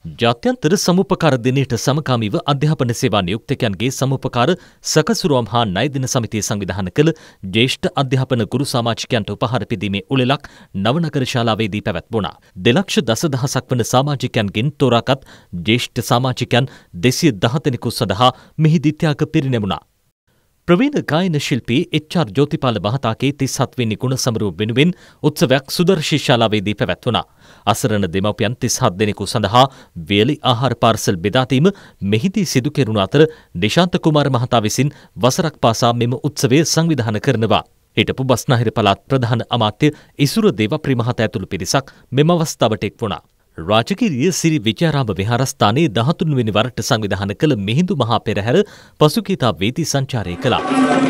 ජාත්‍යන්තර සමුපකාර දිනයට සමකාමීව අධ්‍යාපන සේවා නියුක්තකයන්ගේ සමුපකාර සකසුරුවම් හා ණය දින සමිතිය සංවිධානය කළ ජ්‍යෙෂ්ඨ අධ්‍යාපන ගුරු සමාජිකයන්ට උපහාර පිදීමේ උළෙලක් නවනගර ශාලාවේදී පැවැත්වුණා. 2,10,000ක් වන සමාජිකයන්ගෙන් තෝරාගත් ජ්‍යෙෂ්ඨ සමාජිකයන් 210 දෙනෙකු සඳහා මෙහිදී ත්‍යාග පිරිනැමුණා. ප්‍රවීණ ගායන ශිල්පී එච්.ආර්. ජෝතිපාල මහතාගේ 37 වෙනි ගුණ සමරුව වෙනුවෙන් උත්සවයක් සුදර්ශී ශාලාවේදී පැවැත්වුණා. අසරණ දෙමව්පියන් 37 දෙනෙකු සඳහා වේලි ආහාර පාර්සල් බෙදා දීම මෙහිදී සිදු කෙරුණු අතර නිශාන්ත කුමාර මහතා විසින් වසරක් පාසා මෙම උත්සවය සංවිධානය කරනවා. හිටපු බස්නාහිර පළාත් ප්‍රධාන අමාත්‍ය ඉසුර දේවප්‍රිය මහතා ඇතුළු පිරිසක් මෙම අවස්ථාවට එක් වුණා. රාජගිරිය සිරි විජයාරාම විහාරස්ථානයේ 13 වෙනි වරට සංවිධානය කළ මිහිඳු මහා පෙරහැර පසුගියදා වීථි සංචාරය කළා.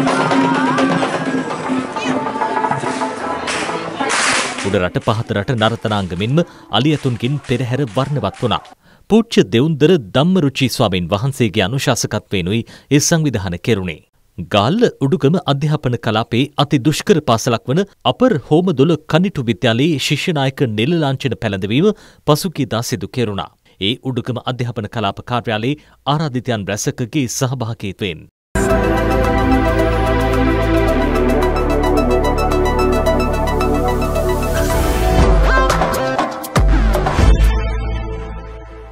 උඩරට පහතරට නර්තනාංග මෙන්ම අලියතුන්ගෙන් පෙරහැර වර්ණවත් වුණා. පූජ්‍ය දෙවුන්දර ධම්මරුචි ස්වාමීන් වහන්සේගේ අනුශාසකත්වයෙනුයි ඒ සංවිධානය කෙරුණේ. ගාල්ල උඩුගම අධ්‍යාපන කලාපයේ අති දුෂ්කර පාසලක් වන අපර් හෝමදොළ කනිටු විද්‍යාලයේ ශිෂ්‍ය නායක නිල ලාංඡන පැළඳවීම පසුගියදා සිදු කෙරුණා. ඒ උඩුගම අධ්‍යාපන කලාප කාර්යාලයේ ආරාධිතයන් රැසකගේ සහභාගීත්වයෙන්